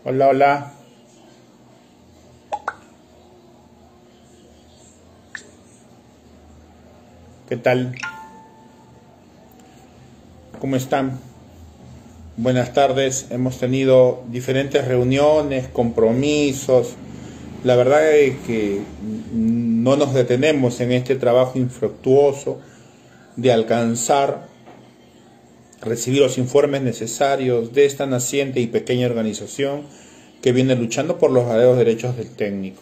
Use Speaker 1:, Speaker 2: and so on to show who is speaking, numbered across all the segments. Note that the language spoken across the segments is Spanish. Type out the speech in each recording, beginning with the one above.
Speaker 1: Hola, hola. ¿Qué tal? ¿Cómo están? Buenas tardes. Hemos tenido diferentes reuniones, compromisos. La verdad es que no nos detenemos en este trabajo infructuoso de alcanzar, recibir los informes necesarios de esta naciente y pequeña organización que viene luchando por los verdaderos derechos del técnico.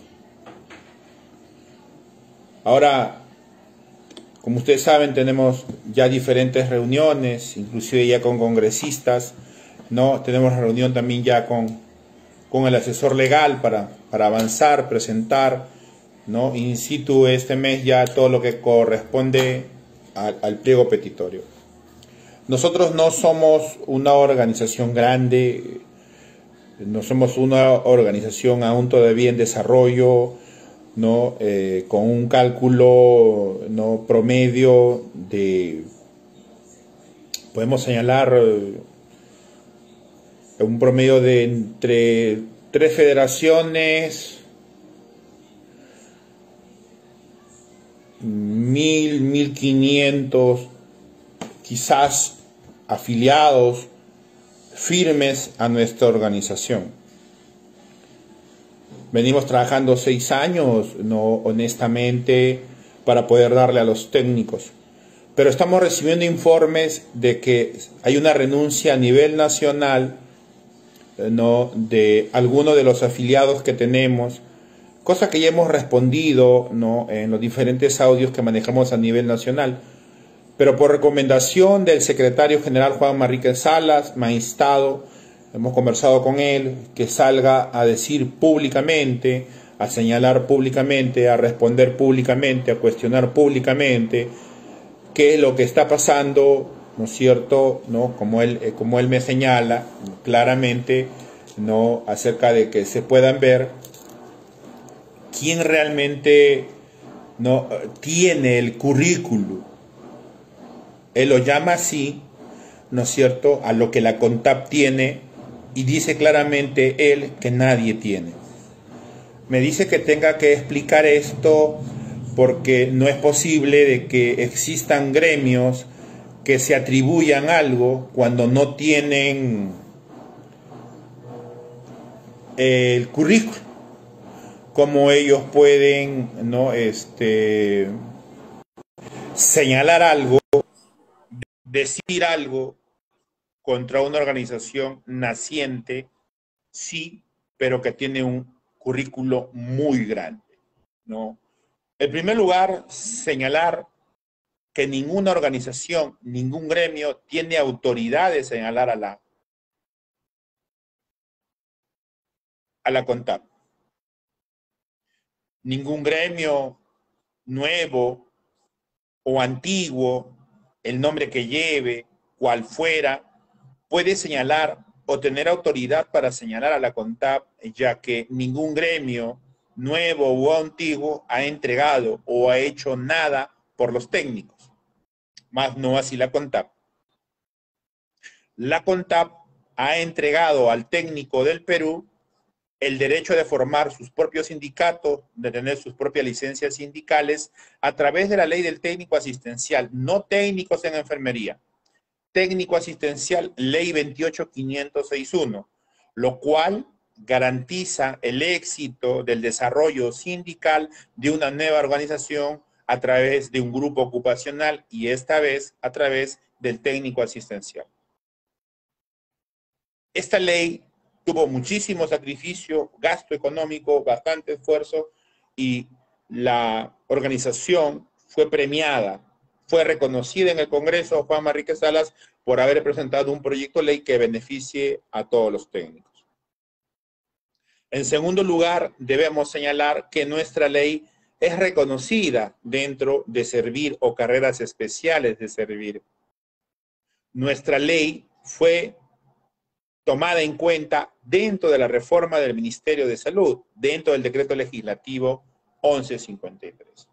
Speaker 1: Ahora, como ustedes saben, tenemos ya diferentes reuniones, inclusive ya con congresistas, ¿no? Tenemos reunión también ya con el asesor legal para avanzar, presentar, ¿no? In situ este mes ya todo lo que corresponde al pliego petitorio. Nosotros no somos una organización grande, no somos una organización aún todavía en desarrollo, ¿no? Con un cálculo, ¿no? promedio de, podemos señalar un promedio de entre 3 federaciones, 1500 quizás afiliados firmes a nuestra organización. Venimos trabajando 6 años, no honestamente, para poder darle a los técnicos. Pero estamos recibiendo informes de que hay una renuncia a nivel nacional, ¿no? de algunos de los afiliados que tenemos, cosa que ya hemos respondido, ¿no? en los diferentes audios que manejamos a nivel nacional. Pero por recomendación del secretario general Juan Manrique Salas, me ha instado, hemos conversado con él, que salga a decir públicamente, a señalar públicamente, a responder públicamente, a cuestionar públicamente qué es lo que está pasando, ¿no es cierto? ¿No? Como él me señala claramente, ¿no? acerca de que se puedan ver quién realmente, ¿no? tiene el currículum. Él lo llama así, ¿no es cierto?, a lo que la CONTAP tiene, y dice claramente él que nadie tiene. Me dice que tenga que explicar esto porque no es posible de que existan gremios que se atribuyan algo cuando no tienen el currículum. Cómo ellos pueden, ¿no? señalar algo, decir algo contra una organización naciente, sí, pero que tiene un currículo muy grande, ¿no? En primer lugar, señalar que ninguna organización, ningún gremio tiene autoridad de señalar a la CONTAP. Ningún gremio nuevo o antiguo, el nombre que lleve, cual fuera, puede señalar o tener autoridad para señalar a la CONTAP, ya que ningún gremio nuevo o antiguo ha entregado o ha hecho nada por los técnicos, más no así la CONTAP. La CONTAP ha entregado al técnico del Perú el derecho de formar sus propios sindicatos, de tener sus propias licencias sindicales a través de la ley del técnico asistencial, no técnicos en enfermería, técnico asistencial, ley 28561, lo cual garantiza el éxito del desarrollo sindical de una nueva organización a través de un grupo ocupacional y esta vez a través del técnico asistencial. Esta ley tuvo muchísimo sacrificio, gasto económico, bastante esfuerzo y la organización fue premiada, fue reconocida en el Congreso Juan Manrique Salas por haber presentado un proyecto de ley que beneficie a todos los técnicos. En segundo lugar, debemos señalar que nuestra ley es reconocida dentro de servir o carreras especiales de servir. Nuestra ley fue tomada en cuenta dentro de la reforma del Ministerio de Salud, dentro del decreto legislativo 1153.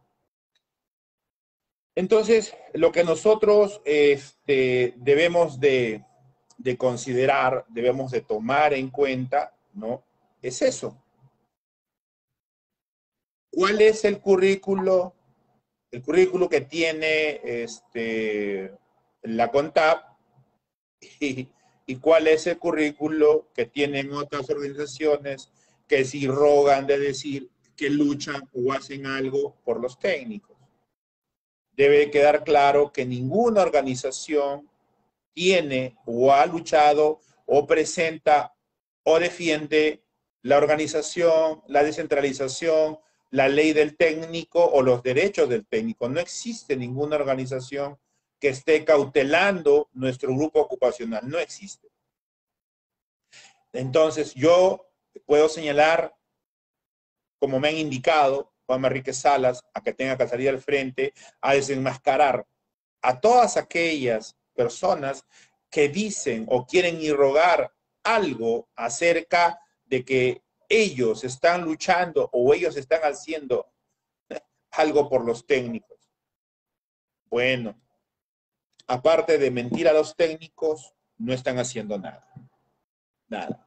Speaker 1: Entonces, lo que nosotros debemos de considerar, debemos de tomar en cuenta, ¿no? Es eso. ¿Cuál es el currículo? El currículo que tiene la CONTAP y cuál es el currículo que tienen otras organizaciones que sí rogan de decir que luchan o hacen algo por los técnicos. Debe quedar claro que ninguna organización tiene o ha luchado o presenta o defiende la organización, la descentralización, la ley del técnico o los derechos del técnico. No existe ninguna organización que esté cautelando nuestro grupo ocupacional. No existe. Entonces, yo puedo señalar, como me han indicado, Juan Enrique Salas, a que tenga que salir al frente a desenmascarar a todas aquellas personas que dicen o quieren irrogar algo acerca de que ellos están luchando o ellos están haciendo algo por los técnicos. Bueno, aparte de mentir a los técnicos, no están haciendo nada. Nada.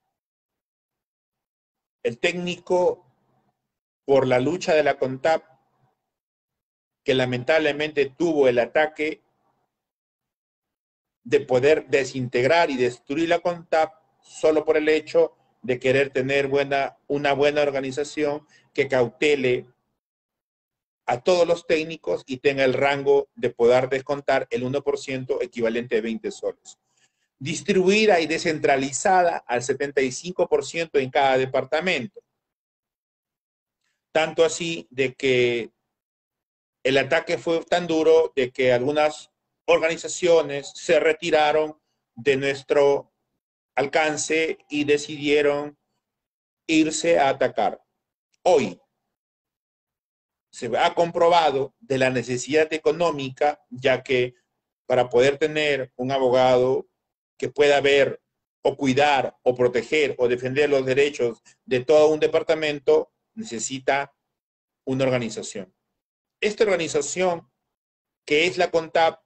Speaker 1: El técnico, por la lucha de la CONTAP, que lamentablemente tuvo el ataque de poder desintegrar y destruir la CONTAP solo por el hecho de querer tener una buena organización que cautele a todos los técnicos y tenga el rango de poder descontar el 1% equivalente a 20 soles. Distribuida y descentralizada al 75% en cada departamento. Tanto así de que el ataque fue tan duro de que algunas organizaciones se retiraron de nuestro alcance y decidieron irse a atacar. Hoy se ha comprobado de la necesidad económica, ya que para poder tener un abogado que pueda ver o cuidar o proteger o defender los derechos de todo un departamento, necesita una organización. Esta organización, que es la CONTAP,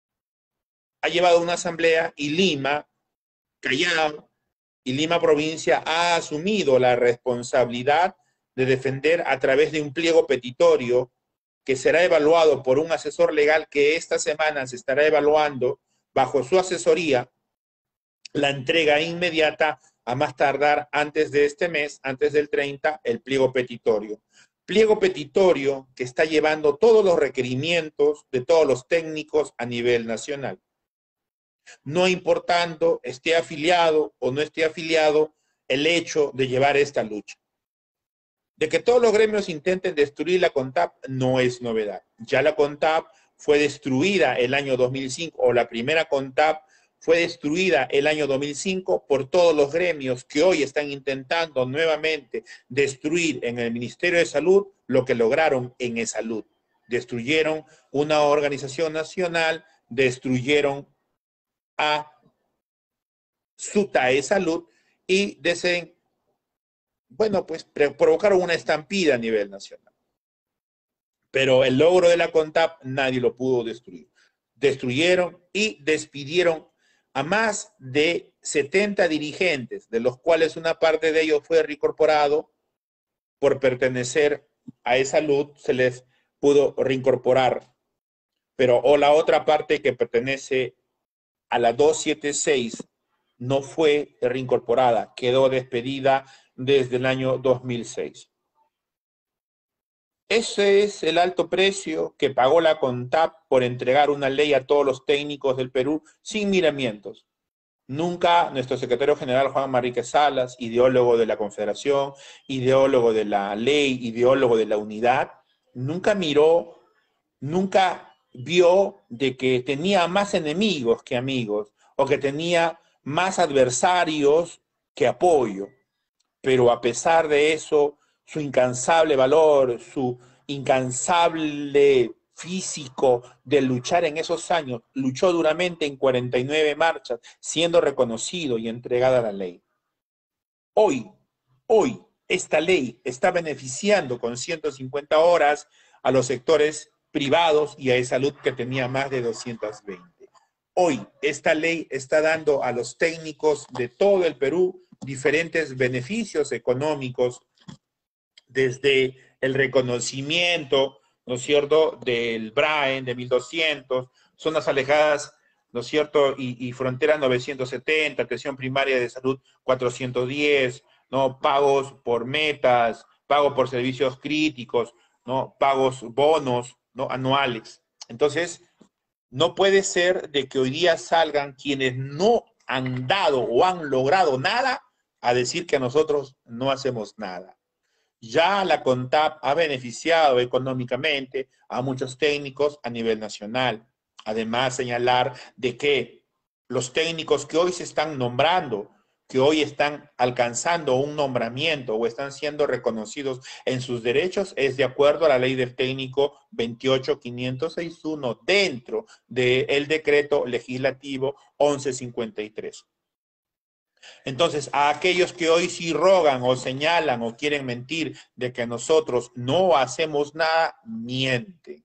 Speaker 1: ha llevado una asamblea y Lima, Callao y Lima provincia ha asumido la responsabilidad de defender a través de un pliego petitorio que será evaluado por un asesor legal que esta semana se estará evaluando bajo su asesoría la entrega inmediata a más tardar antes de este mes, antes del 30, el pliego petitorio. Pliego petitorio que está llevando todos los requerimientos de todos los técnicos a nivel nacional. No importando esté afiliado o no esté afiliado el hecho de llevar esta lucha. De que todos los gremios intenten destruir la CONTAP no es novedad. Ya la CONTAP fue destruida el año 2005, o la primera CONTAP fue destruida el año 2005 por todos los gremios que hoy están intentando nuevamente destruir en el Ministerio de Salud lo que lograron en eSalud. Destruyeron una organización nacional, destruyeron a SUTA Salud y provocaron una estampida a nivel nacional. Pero el logro de la CONTAP nadie lo pudo destruir. Destruyeron y despidieron a más de 70 dirigentes, de los cuales una parte de ellos fue reincorporado por pertenecer a eSalud, se les pudo reincorporar. Pero la otra parte que pertenece a la 276 no fue reincorporada, quedó despedida desde el año 2006. Ese es el alto precio que pagó la CONTAP por entregar una ley a todos los técnicos del Perú sin miramientos. Nunca nuestro secretario general Juan Enrique Salas, ideólogo de la Confederación, ideólogo de la ley, ideólogo de la unidad, nunca miró, nunca vio de que tenía más enemigos que amigos o que tenía más adversarios que apoyo. Pero a pesar de eso, su incansable valor, su incansable físico de luchar en esos años, luchó duramente en 49 marchas, siendo reconocido y entregada a la ley. Hoy, esta ley está beneficiando con 150 horas a los sectores privados y a eSalud que tenía más de 220. Hoy, esta ley está dando a los técnicos de todo el Perú diferentes beneficios económicos, desde el reconocimiento, ¿no es cierto?, del Brain de 1200, zonas alejadas, ¿no es cierto?, y frontera 970, atención primaria de salud 410, ¿no?, pagos por metas, pago por servicios críticos, ¿no?, pagos bonos, ¿no?, anuales. Entonces, no puede ser de que hoy día salgan quienes no han dado o han logrado nada a decir que nosotros no hacemos nada. Ya la CONTAP ha beneficiado económicamente a muchos técnicos a nivel nacional. Además, señalar de que los técnicos que hoy se están nombrando, que hoy están alcanzando un nombramiento o están siendo reconocidos en sus derechos, es de acuerdo a la ley del técnico 28561 dentro del decreto legislativo 1153. Entonces, a aquellos que hoy sí rogan o señalan o quieren mentir de que nosotros no hacemos nada, miente.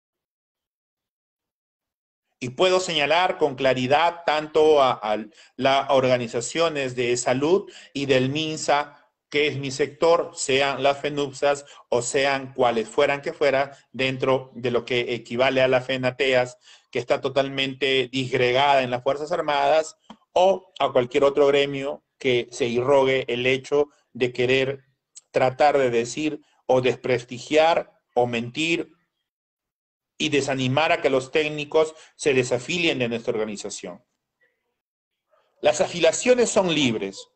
Speaker 1: Y puedo señalar con claridad tanto a las organizaciones de salud y del MINSA, que es mi sector, sean las FENUPSAS o sean cuales fueran que fuera, dentro de lo que equivale a la FENATEAS, que está totalmente disgregada en las Fuerzas Armadas, o a cualquier otro gremio que se irrogue el hecho de querer tratar de decir o desprestigiar o mentir y desanimar a que los técnicos se desafilien de nuestra organización. Las afiliaciones son libres.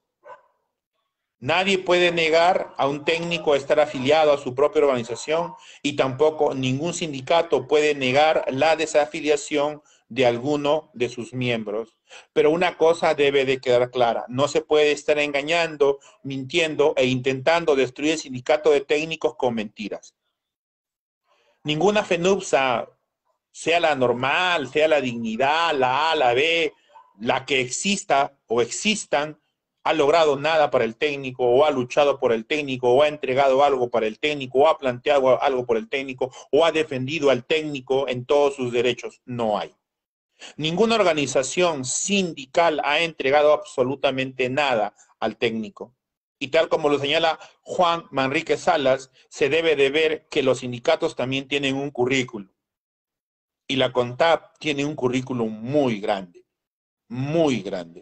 Speaker 1: Nadie puede negar a un técnico estar afiliado a su propia organización y tampoco ningún sindicato puede negar la desafiliación de alguno de sus miembros. Pero una cosa debe de quedar clara, no se puede estar engañando, mintiendo e intentando destruir el sindicato de técnicos con mentiras. Ninguna FENUPSA, sea la normal, sea la dignidad, la A, la B, la que exista o existan, ha logrado nada para el técnico o ha luchado por el técnico o ha entregado algo para el técnico o ha planteado algo por el técnico o ha defendido al técnico en todos sus derechos. No hay. Ninguna organización sindical ha entregado absolutamente nada al técnico. Y tal como lo señala Juan Manrique Salas, se debe de ver que los sindicatos también tienen un currículum. Y la CONTAP tiene un currículum muy grande, muy grande.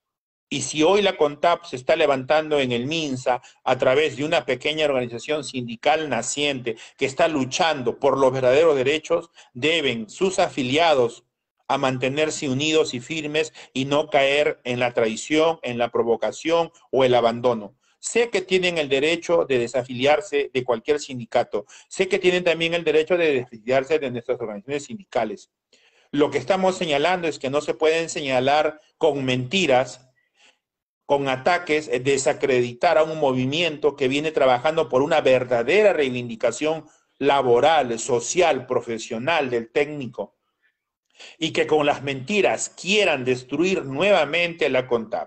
Speaker 1: Y si hoy la CONTAP se está levantando en el MINSA a través de una pequeña organización sindical naciente que está luchando por los verdaderos derechos, deben sus afiliados a mantenerse unidos y firmes y no caer en la traición, en la provocación o el abandono. Sé que tienen el derecho de desafiliarse de cualquier sindicato. Sé que tienen también el derecho de desafiliarse de nuestras organizaciones sindicales. Lo que estamos señalando es que no se pueden señalar con mentiras, con ataques, desacreditar a un movimiento que viene trabajando por una verdadera reivindicación laboral, social, profesional del técnico, y que con las mentiras quieran destruir nuevamente la CONTAP.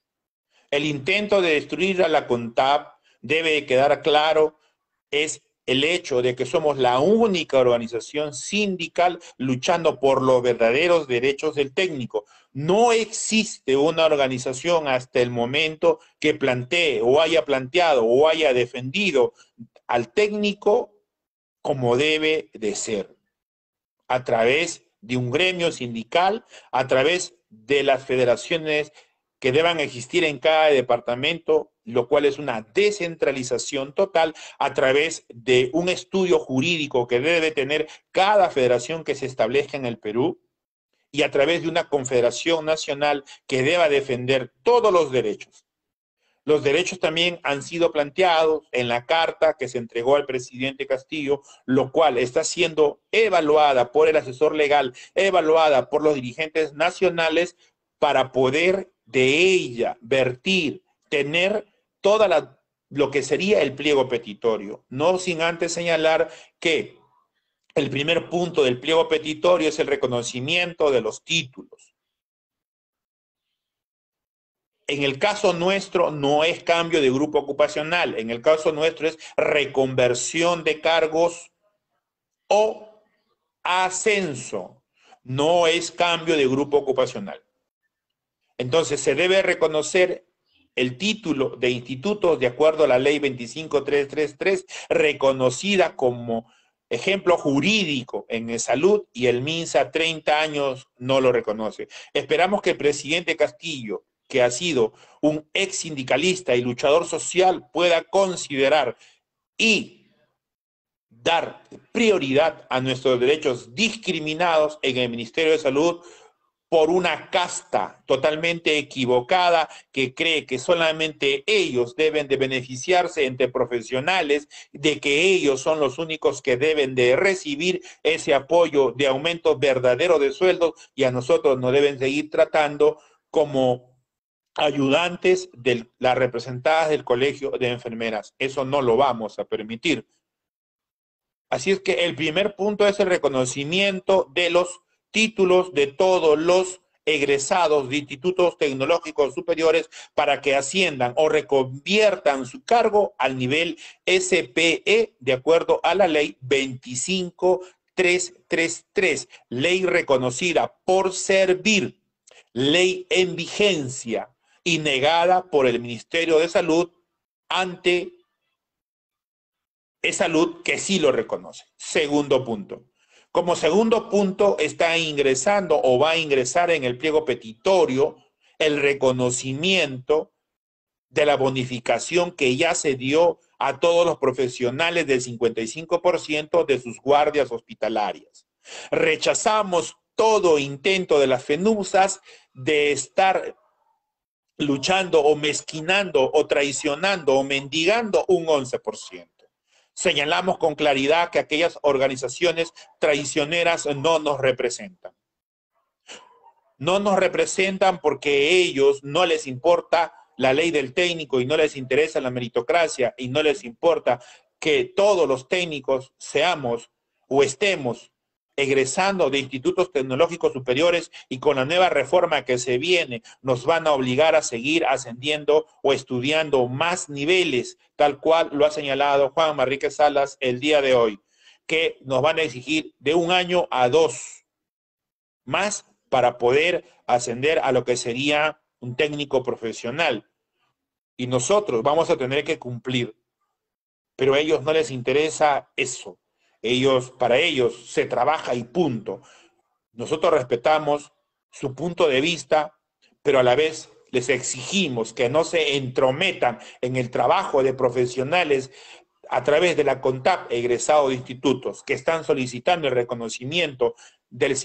Speaker 1: El intento de destruir a la CONTAP, debe quedar claro, es el hecho de que somos la única organización sindical luchando por los verdaderos derechos del técnico. No existe una organización hasta el momento que plantee o haya planteado o haya defendido al técnico como debe de ser, a través de un gremio sindical, a través de las federaciones que deban existir en cada departamento, lo cual es una descentralización total a través de un estudio jurídico que debe tener cada federación que se establezca en el Perú y a través de una confederación nacional que deba defender todos los derechos. Los derechos también han sido planteados en la carta que se entregó al presidente Castillo, lo cual está siendo evaluada por el asesor legal, evaluada por los dirigentes nacionales para poder de ella vertir, tener toda lo que sería el pliego petitorio. No sin antes señalar que el primer punto del pliego petitorio es el reconocimiento de los títulos. En el caso nuestro no es cambio de grupo ocupacional, en el caso nuestro es reconversión de cargos o ascenso, no es cambio de grupo ocupacional. Entonces se debe reconocer el título de institutos de acuerdo a la ley 25333, reconocida como ejemplo jurídico en salud, y el MINSA 30 años no lo reconoce. Esperamos que el presidente Castillo, que ha sido un ex sindicalista y luchador social, pueda considerar y dar prioridad a nuestros derechos discriminados en el Ministerio de Salud por una casta totalmente equivocada que cree que solamente ellos deben de beneficiarse entre profesionales, de que ellos son los únicos que deben de recibir ese apoyo de aumento verdadero de sueldos, y a nosotros nos deben seguir tratando como ayudantes de las representadas del Colegio de Enfermeras. Eso no lo vamos a permitir. Así es que el primer punto es el reconocimiento de los títulos de todos los egresados de institutos tecnológicos superiores para que asciendan o reconviertan su cargo al nivel SPE de acuerdo a la ley 25333, ley reconocida por servir, ley en vigencia y negada por el Ministerio de Salud ante Salud, que sí lo reconoce. Segundo punto. Como segundo punto está ingresando o va a ingresar en el pliego petitorio el reconocimiento de la bonificación que ya se dio a todos los profesionales del 55% de sus guardias hospitalarias. Rechazamos todo intento de las FENUSAS de estar luchando o mezquinando o traicionando o mendigando un 11%. Señalamos con claridad que aquellas organizaciones traicioneras no nos representan. No nos representan porque a ellos no les importa la ley del técnico y no les interesa la meritocracia y no les importa que todos los técnicos seamos o estemos egresando de institutos tecnológicos superiores, y con la nueva reforma que se viene nos van a obligar a seguir ascendiendo o estudiando más niveles, tal cual lo ha señalado Juan Manrique Salas el día de hoy, que nos van a exigir de 1 año a 2 más para poder ascender a lo que sería un técnico profesional. Y nosotros vamos a tener que cumplir, pero a ellos no les interesa eso. Para ellos se trabaja y punto. Nosotros respetamos su punto de vista, pero a la vez les exigimos que no se entrometan en el trabajo de profesionales a través de la CONTAP egresado de institutos, que están solicitando el reconocimiento del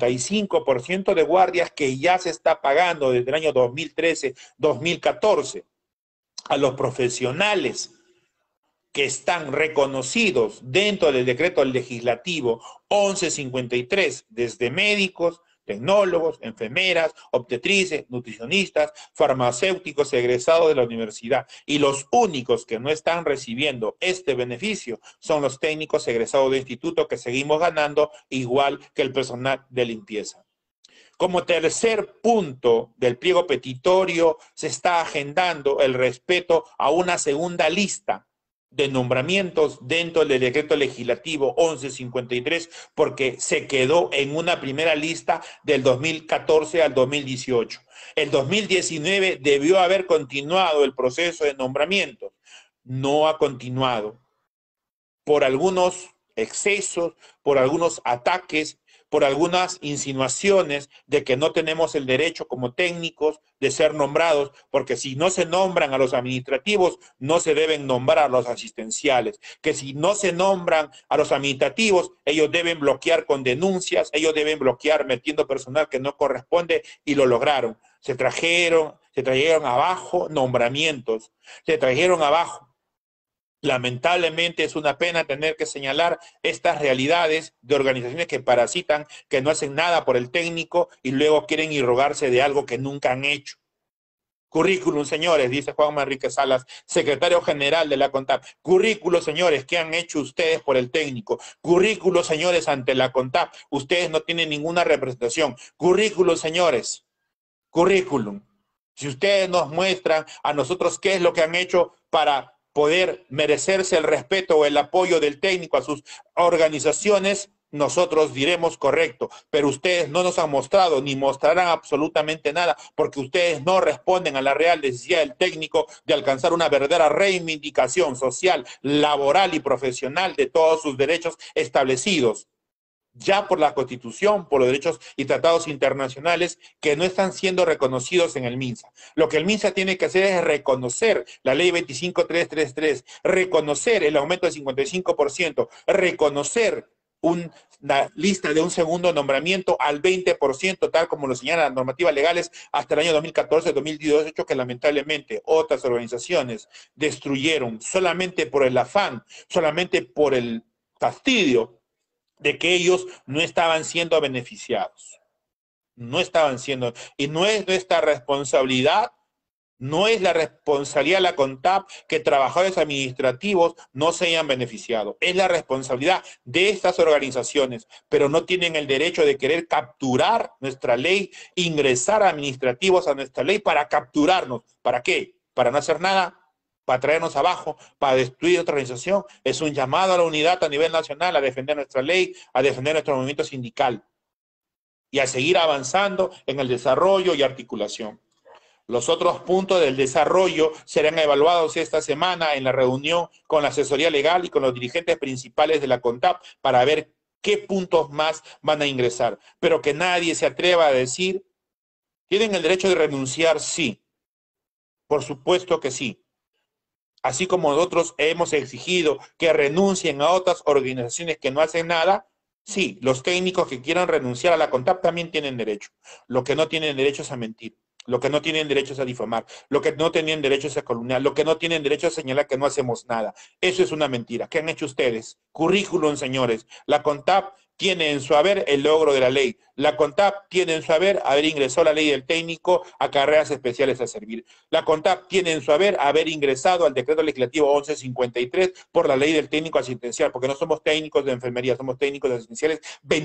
Speaker 1: 55% de guardias que ya se está pagando desde el año 2013-2014 a los profesionales que están reconocidos dentro del decreto legislativo 1153, desde médicos, tecnólogos, enfermeras, obstetrices, nutricionistas, farmacéuticos egresados de la universidad. Y los únicos que no están recibiendo este beneficio son los técnicos egresados de instituto, que seguimos ganando igual que el personal de limpieza. Como tercer punto del pliego petitorio, se está agendando el respeto a una segunda lista de nombramientos dentro del decreto legislativo 1153, porque se quedó en una primera lista del 2014 al 2018. El 2019 debió haber continuado el proceso de nombramientos. No ha continuado por algunos excesos, por algunos ataques, por algunas insinuaciones de que no tenemos el derecho como técnicos de ser nombrados, porque si no se nombran a los administrativos, no se deben nombrar a los asistenciales, que si no se nombran a los administrativos, ellos deben bloquear con denuncias, ellos deben bloquear metiendo personal que no corresponde, y lo lograron. Se trajeron abajo nombramientos, se trajeron abajo. Lamentablemente es una pena tener que señalar estas realidades de organizaciones que parasitan, que no hacen nada por el técnico y luego quieren irrogarse de algo que nunca han hecho. Currículum, señores, dice Juan Manrique Salas, secretario general de la CONTAP. Currículum, señores, ¿qué han hecho ustedes por el técnico? Currículum, señores, ante la CONTAP. Ustedes no tienen ninguna representación. Currículum, señores. Currículum. Si ustedes nos muestran a nosotros qué es lo que han hecho para poder merecerse el respeto o el apoyo del técnico a sus organizaciones, nosotros diremos correcto, pero ustedes no nos han mostrado ni mostrarán absolutamente nada porque ustedes no responden a la real necesidad del técnico de alcanzar una verdadera reivindicación social, laboral y profesional de todos sus derechos establecidos ya por la Constitución, por los derechos y tratados internacionales que no están siendo reconocidos en el MINSA. Lo que el MINSA tiene que hacer es reconocer la ley 25333, reconocer el aumento del 55%, reconocer una lista de un segundo nombramiento al 20%, tal como lo señalan las normativas legales hasta el año 2014-2018, que lamentablemente otras organizaciones destruyeron solamente por el afán, solamente por el fastidio de que ellos no estaban siendo beneficiados. No estaban siendo, y no es nuestra responsabilidad, no es la responsabilidad de la CONTAP que trabajadores administrativos no se hayan beneficiado. Es la responsabilidad de estas organizaciones, pero no tienen el derecho de querer capturar nuestra ley, ingresar administrativos a nuestra ley para capturarnos. ¿Para qué? Para no hacer nada, para traernos abajo, para destruir otra organización. Es un llamado a la unidad a nivel nacional, a defender nuestra ley, a defender nuestro movimiento sindical y a seguir avanzando en el desarrollo y articulación. Los otros puntos del desarrollo serán evaluados esta semana en la reunión con la asesoría legal y con los dirigentes principales de la CONTAP para ver qué puntos más van a ingresar. Pero que nadie se atreva a decir, ¿tienen el derecho de renunciar? Sí, por supuesto que sí. Así como nosotros hemos exigido que renuncien a otras organizaciones que no hacen nada, sí, los técnicos que quieran renunciar a la CONTAP también tienen derecho. Lo que no tienen derecho es a mentir. Lo que no tienen derecho es a difamar, lo que no tienen derecho es a calumniar, lo que no tienen derecho es a señalar que no hacemos nada. Eso es una mentira. ¿Qué han hecho ustedes? Currículum, señores. La CONTAP tiene en su haber el logro de la ley. La CONTAP tiene en su haber ingresado la ley del técnico a carreras especiales a servir. La CONTAP tiene en su haber ingresado al decreto legislativo 1153 por la ley del técnico asistencial, porque no somos técnicos de enfermería, somos técnicos asistenciales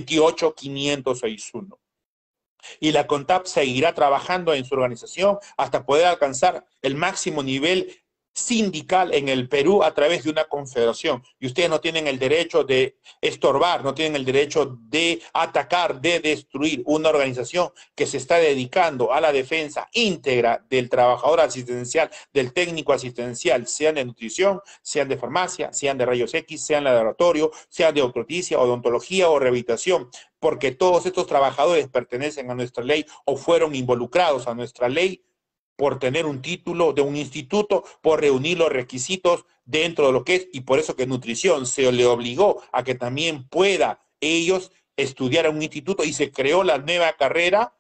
Speaker 1: 28561. Y la CONTAP seguirá trabajando en su organización hasta poder alcanzar el máximo nivel sindical en el Perú a través de una confederación. Y ustedes no tienen el derecho de estorbar, no tienen el derecho de atacar, de destruir una organización que se está dedicando a la defensa íntegra del trabajador asistencial, del técnico asistencial, sean de nutrición, sean de farmacia, sean de rayos X, sean de laboratorio, sean de obstetricia, odontología o rehabilitación, porque todos estos trabajadores pertenecen a nuestra ley o fueron involucrados a nuestra ley por tener un título de un instituto, por reunir los requisitos dentro de lo que es, y por eso que nutrición se le obligó a que también pueda ellos estudiar en un instituto y se creó la nueva carrera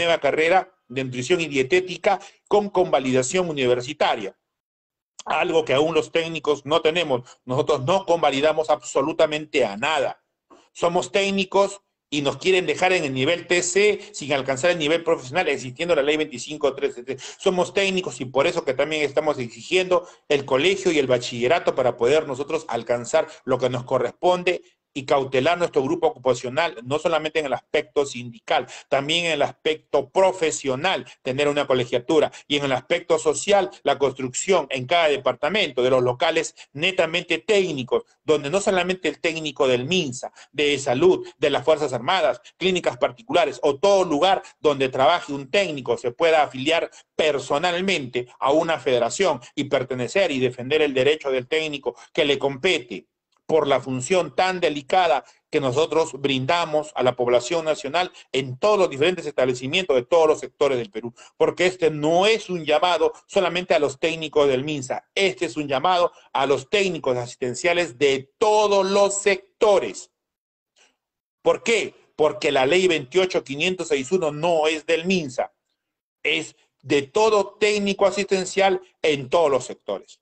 Speaker 1: de nutrición y dietética con convalidación universitaria. Algo que aún los técnicos no tenemos. Nosotros no convalidamos absolutamente a nada. Somos técnicos y nos quieren dejar en el nivel TC sin alcanzar el nivel profesional, existiendo la ley 25.3. Somos técnicos y por eso que también estamos exigiendo el colegio y el bachillerato para poder nosotros alcanzar lo que nos corresponde y cautelar nuestro grupo ocupacional, no solamente en el aspecto sindical, también en el aspecto profesional, tener una colegiatura, y en el aspecto social, la construcción en cada departamento de los locales netamente técnicos, donde no solamente el técnico del MINSA, de salud, de las Fuerzas Armadas, clínicas particulares o todo lugar donde trabaje un técnico se pueda afiliar personalmente a una federación y pertenecer y defender el derecho del técnico que le compete por la función tan delicada que nosotros brindamos a la población nacional en todos los diferentes establecimientos de todos los sectores del Perú. Porque este no es un llamado solamente a los técnicos del MINSA, este es un llamado a los técnicos asistenciales de todos los sectores. ¿Por qué? Porque la ley 28561 no es del MINSA, es de todo técnico asistencial en todos los sectores.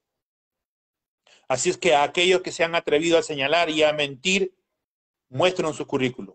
Speaker 1: Así es que a aquellos que se han atrevido a señalar y a mentir, muestren su currículum.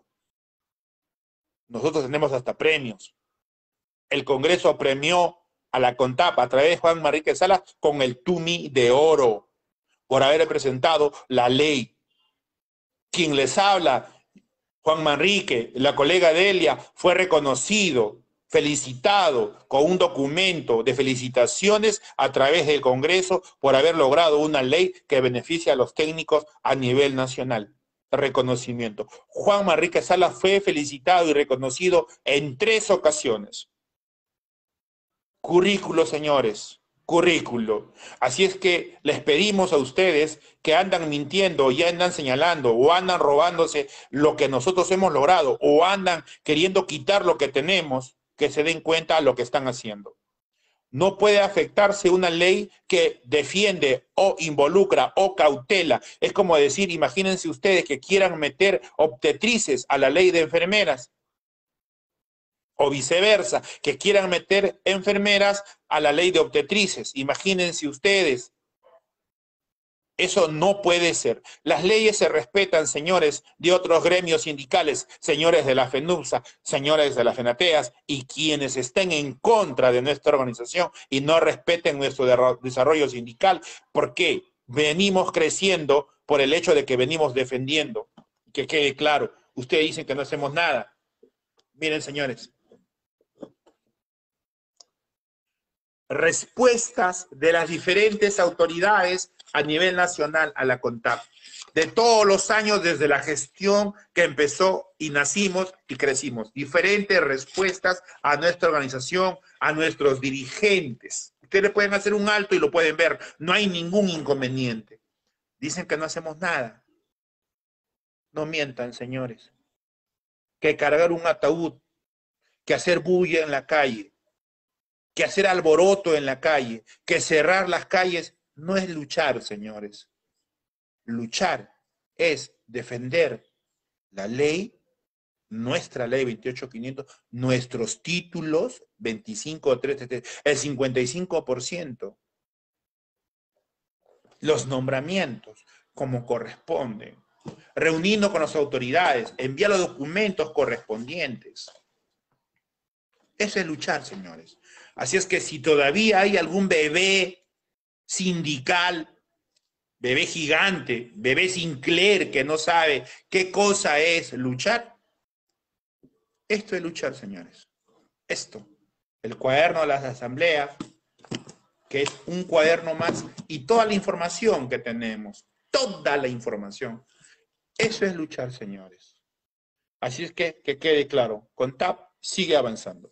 Speaker 1: Nosotros tenemos hasta premios. El Congreso premió a la CONTAP a través de Juan Manrique Salas con el Tumi de Oro por haber presentado la ley. Quien les habla, Juan Manrique, la colega Delia, fue reconocido, felicitado con un documento de felicitaciones a través del Congreso por haber logrado una ley que beneficia a los técnicos a nivel nacional. reconocimiento. Juan Manrique Sala fue felicitado y reconocido en 3 ocasiones. Currículo, señores, currículo. Así es que les pedimos a ustedes que andan mintiendo, ya andan señalando o andan robándose lo que nosotros hemos logrado o andan queriendo quitar lo que tenemos, que se den cuenta de lo que están haciendo. No puede afectarse una ley que defiende o involucra o cautela. Es como decir, imagínense ustedes que quieran meter obstetrices a la ley de enfermeras o viceversa, que quieran meter enfermeras a la ley de obstetrices. Imagínense ustedes. Eso no puede ser. Las leyes se respetan, señores de otros gremios sindicales, señores de la FENUPSA, señores de la FENATEAS y quienes estén en contra de nuestra organización y no respeten nuestro desarrollo sindical, porque venimos creciendo por el hecho de que venimos defendiendo. Que quede claro, ustedes dicen que no hacemos nada. Miren, señores. Respuestas de las diferentes autoridades a nivel nacional a la CONTAP. De todos los años desde la gestión que empezó y nacimos y crecimos. Diferentes respuestas a nuestra organización, a nuestros dirigentes. Ustedes pueden hacer un alto y lo pueden ver. No hay ningún inconveniente. Dicen que no hacemos nada. No mientan, señores. Que cargar un ataúd, que hacer bulla en la calle, que hacer alboroto en la calle, que cerrar las calles, no es luchar, señores. Luchar es defender la ley, nuestra ley 28500, nuestros títulos 25.3, el 55%, los nombramientos como corresponden, reuniendo con las autoridades, enviar los documentos correspondientes. Eso es luchar, señores. Así es que si todavía hay algún bebé sindical, bebé gigante, bebé Sinclair que no sabe qué cosa es luchar, esto es luchar, señores. Esto, el cuaderno de las asambleas, que es un cuaderno más, y toda la información que tenemos, toda la información, eso es luchar, señores. Así es que quede claro, CONTAP sigue avanzando.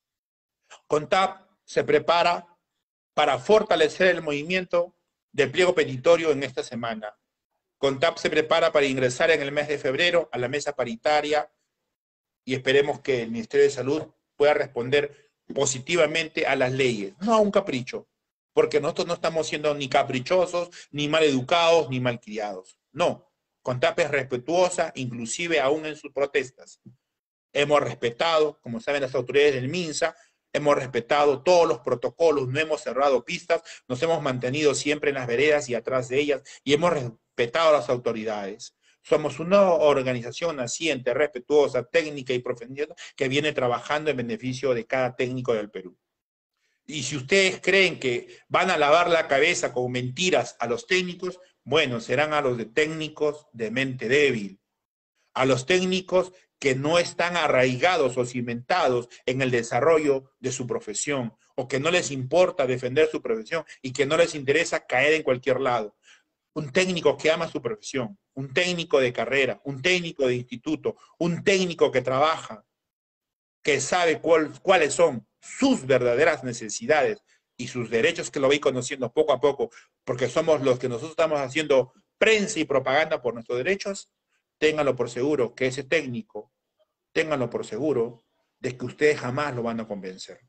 Speaker 1: CONTAP se prepara para fortalecer el movimiento del pliego petitorio en esta semana. CONTAP se prepara para ingresar en el mes de febrero a la mesa paritaria y esperemos que el Ministerio de Salud pueda responder positivamente a las leyes, no a un capricho, porque nosotros no estamos siendo ni caprichosos, ni mal educados, ni malcriados. No, CONTAP es respetuosa, inclusive aún en sus protestas. Hemos respetado, como saben las autoridades del MINSA, hemos respetado todos los protocolos, no hemos cerrado pistas, nos hemos mantenido siempre en las veredas y atrás de ellas y hemos respetado a las autoridades. Somos una organización naciente, respetuosa, técnica y profesional que viene trabajando en beneficio de cada técnico del Perú. Y si ustedes creen que van a lavar la cabeza con mentiras a los técnicos, bueno, serán a los de técnicos de mente débil, a los técnicos que no están arraigados o cimentados en el desarrollo de su profesión, o que no les importa defender su profesión y que no les interesa caer en cualquier lado. Un técnico que ama su profesión, un técnico de carrera, un técnico de instituto, un técnico que trabaja, que sabe cuáles son sus verdaderas necesidades y sus derechos, que lo voy conociendo poco a poco, porque somos los que nosotros estamos haciendo prensa y propaganda por nuestros derechos. Ténganlo por seguro que ese técnico, ténganlo por seguro de que ustedes jamás lo van a convencer.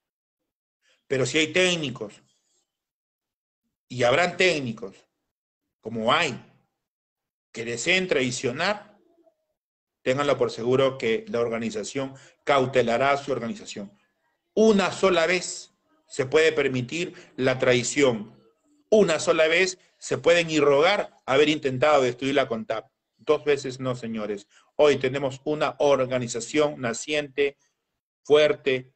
Speaker 1: Pero si hay técnicos, y habrán técnicos, como hay, que deseen traicionar, ténganlo por seguro que la organización cautelará su organización. Una sola vez se puede permitir la traición. Una sola vez se pueden irrogar haber intentado destruir la CONTAP. 2 veces no, señores. Hoy tenemos una organización naciente, fuerte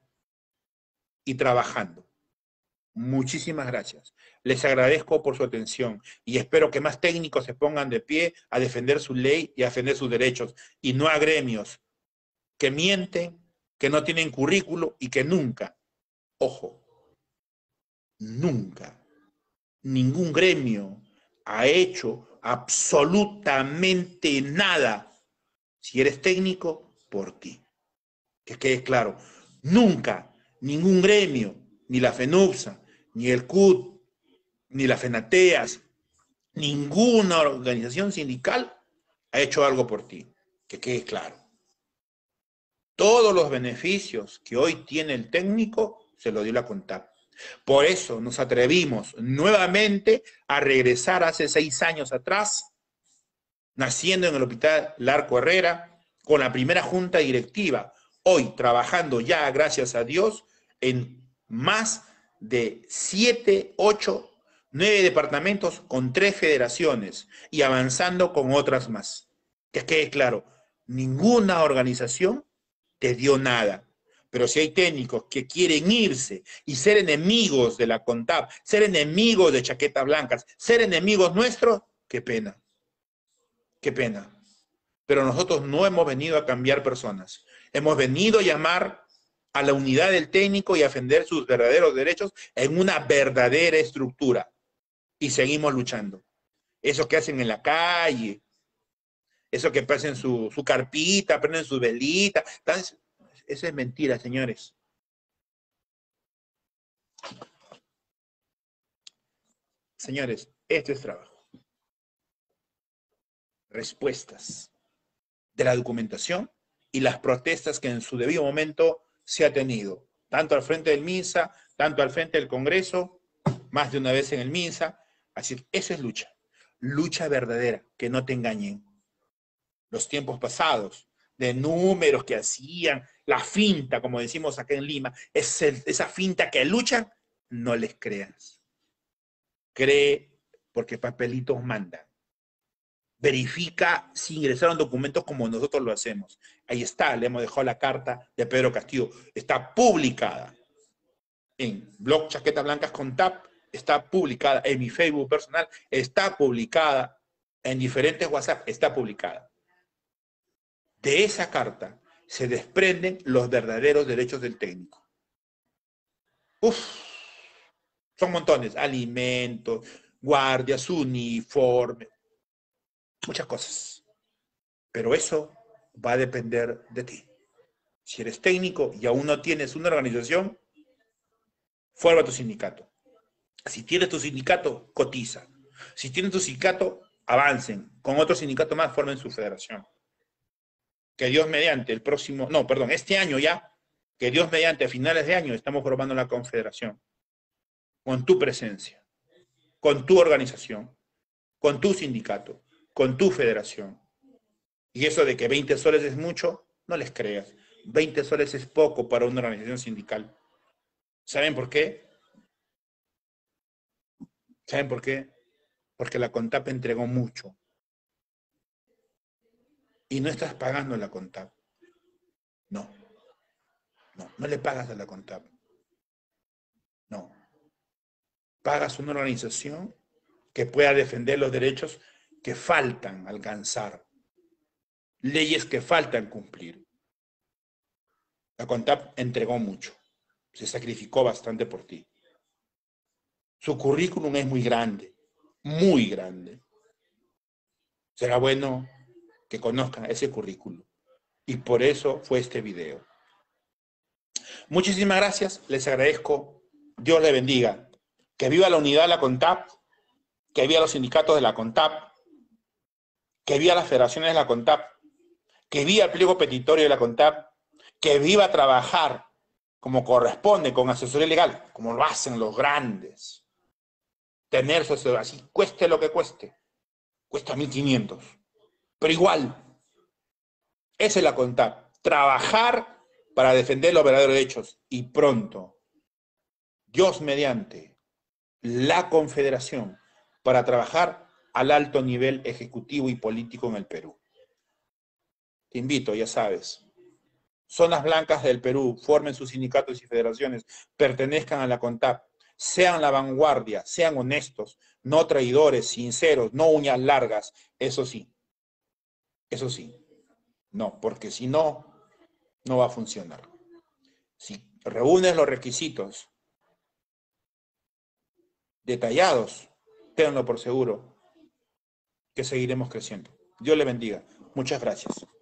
Speaker 1: y trabajando. Muchísimas gracias. Les agradezco por su atención y espero que más técnicos se pongan de pie a defender su ley y a defender sus derechos, y no a gremios que mienten, que no tienen currículo y que nunca, ojo, nunca, ningún gremio ha hecho, absolutamente nada. Si eres técnico, por ti. Que quede claro, nunca ningún gremio, ni la FENUPSA, ni el CUT, ni la FENATEAS, ninguna organización sindical ha hecho algo por ti. Que quede claro. Todos los beneficios que hoy tiene el técnico se lo dio la CONTAP. Por eso nos atrevimos nuevamente a regresar hace 6 años atrás, naciendo en el Hospital Larco Herrera, con la primera junta directiva, hoy trabajando ya, gracias a Dios, en más de 7, 8, 9 departamentos con 3 federaciones y avanzando con otras más. Que quede claro, ninguna organización te dio nada. Pero si hay técnicos que quieren irse y ser enemigos de la CONTAP, ser enemigos de Chaquetas Blancas, ser enemigos nuestros, qué pena. Qué pena. Pero nosotros no hemos venido a cambiar personas. Hemos venido a llamar a la unidad del técnico y a defender sus verdaderos derechos en una verdadera estructura. Y seguimos luchando. Eso que hacen en la calle, eso que pasen su carpita, prenden su velita, eso es mentira, señores. Señores, esto es trabajo. Respuestas de la documentación y las protestas que en su debido momento se ha tenido, tanto al frente del MINSA, tanto al frente del Congreso, más de una vez en el MINSA. Así, eso es lucha. Lucha verdadera, que no te engañen. Los tiempos pasados, de números que hacían, la finta, como decimos acá en Lima, esa finta que luchan, no les creas. Cree porque papelitos mandan. Verifica si ingresaron documentos como nosotros lo hacemos. Ahí está, le hemos dejado la carta de Pedro Castillo. Está publicada en blog Chaquetas Blancas con TAP, está publicada en mi Facebook personal, está publicada en diferentes WhatsApp, está publicada. De esa carta se desprenden los verdaderos derechos del técnico. Uf, son montones, alimentos, guardias, uniformes, muchas cosas. Pero eso va a depender de ti. Si eres técnico y aún no tienes una organización, forma tu sindicato. Si tienes tu sindicato, cotiza. Si tienes tu sindicato, avancen. Con otro sindicato más, formen su federación. Que Dios mediante el próximo, no, perdón, este año ya, que Dios mediante a finales de año estamos formando la confederación. Con tu presencia, con tu organización, con tu sindicato, con tu federación. Y eso de que 20 soles es mucho, no les creas. 20 soles es poco para una organización sindical. ¿Saben por qué? ¿Saben por qué? Porque la CONTAP entregó mucho. Y no estás pagando a la CONTAP. No. No, no le pagas a la CONTAP. No. Pagas una organización que pueda defender los derechos que faltan alcanzar. Leyes que faltan cumplir. La CONTAP entregó mucho. Se sacrificó bastante por ti. Su currículum es muy grande. Muy grande. Será bueno que conozcan ese currículum. Y por eso fue este video. Muchísimas gracias, les agradezco. Dios les bendiga. Que viva la unidad de la CONTAP, que viva los sindicatos de la CONTAP, que viva las federaciones de la CONTAP, que viva el pliego petitorio de la CONTAP, que viva trabajar como corresponde, con asesoría legal, como lo hacen los grandes. Tener su asesoría, así cueste lo que cueste. Cuesta 1.500. Pero igual, esa es la CONTAP. Trabajar para defender los verdaderos derechos. Y pronto, Dios mediante, la Confederación, para trabajar al alto nivel ejecutivo y político en el Perú. Te invito, ya sabes. Zonas blancas del Perú, formen sus sindicatos y federaciones, pertenezcan a la CONTAP, sean la vanguardia, sean honestos, no traidores, sinceros, no uñas largas, eso sí. Eso sí. No, porque si no, no va a funcionar. Si reúnes los requisitos detallados, tenganlo por seguro, que seguiremos creciendo. Dios le bendiga. Muchas gracias.